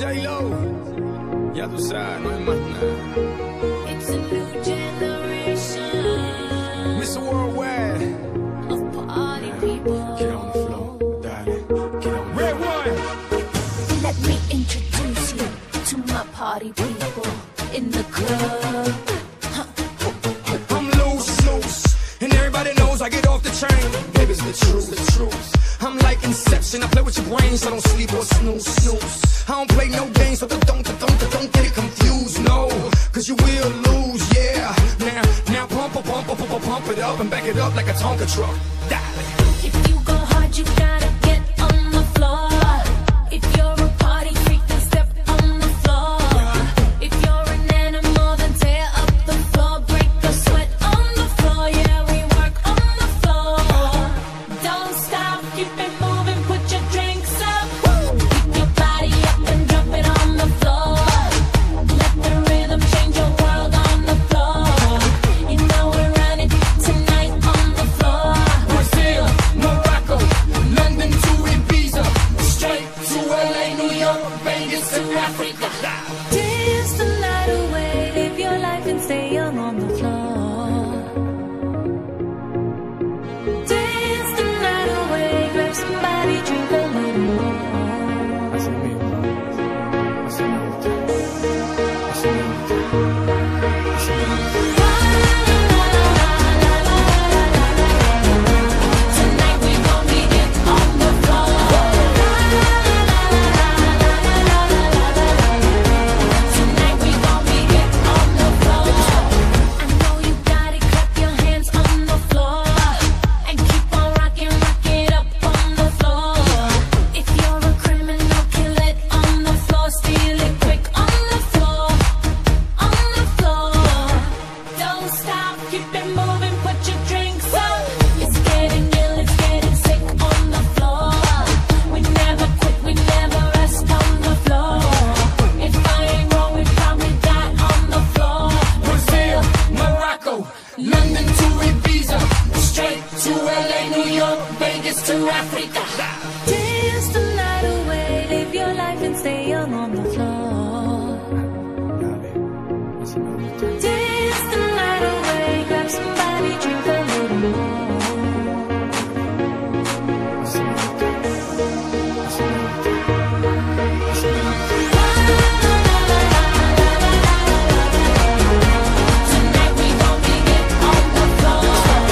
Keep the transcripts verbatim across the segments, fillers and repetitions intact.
J-Lo, ya tú sabes, no hay más nada. It's a new generation. mister Worldwide. Of party people. Get on the floor, darling. Get on the Red one. Let me introduce you to my party people in the club. I'm loose, loose, and everybody knows I get off the train. Baby, it's the truth, the truth. I'm like Inception, I play with your brains, so don't sleep or snooze, snooze. I don't play no games, so don't, don't, don't, don't get it confused, no. Cause you will lose, yeah. Now, now pump, pump, pump, pump, pump it up and back it up like a Tonka truck. Darling. If you go hard, you gotta get on the floor. If you're a party freak, then step on the floor. If you're an animal, then tear up the floor. Break the sweat on the floor, yeah, we work on the floor. Don't stop, keep it moving, put your drinks up. Keep your body up and drop it on the floor. Let the rhythm change your world on the floor. You know we're running tonight on the floor. Brazil, Morocco, London to Ibiza, straight to L A, New York, Vegas to Africa. Dance the night away, live your life and stay young on the floor. Dance the night away, grab somebody, drink a little more. Tonight we gon' be it on the floor. Tonight we gon' be it on the floor. I know you got it, clap your hands on the floor. And keep on rocking, rock it up on the floor. If you're a criminal, kill it on the floor. Steal it quick on the floor. On the floor. Don't stop, keep it moving, put your drinks up. It's getting ill, it's getting sick on the floor. We never quit, we never rest on the floor. If I ain't wrong, we probably die on the floor. Brazil, Morocco, London to Ibiza, straight to L A, New York, Vegas to Africa. Dance the night away, live your life and stay young on the floor. Dance the night away, grab somebody, drink a little more. Tonight we gon' be it on the floor.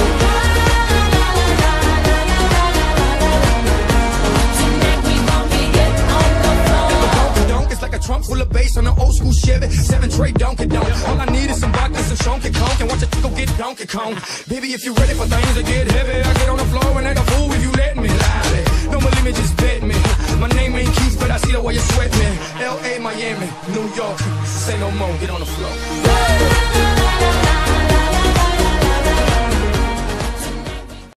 Tonight we gon' be it on the floor. Donk, it's like a trunk full of bass on an old school Chevy. Seven tray Donkey Donk. All I need is some vodka, some Shonky Conk, and watch it go get Donkey Kong. Baby, if you're ready for things to get heavy, I get on the floor and act a fool.